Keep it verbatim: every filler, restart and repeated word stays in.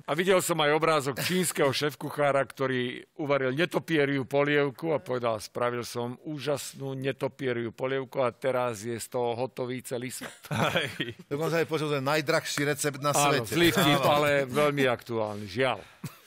A videl som aj obrázok čínskeho šéfkuchára, ktorý uvaril netopieriu polievku a povedal, spravil som úžasnú netopieriu polievku a teraz je z toho hotový celý svet. Dokonca aj počul, že najdrahší recept na svete. Áno, zlý vtip, ale veľmi aktuálny, žiaľ.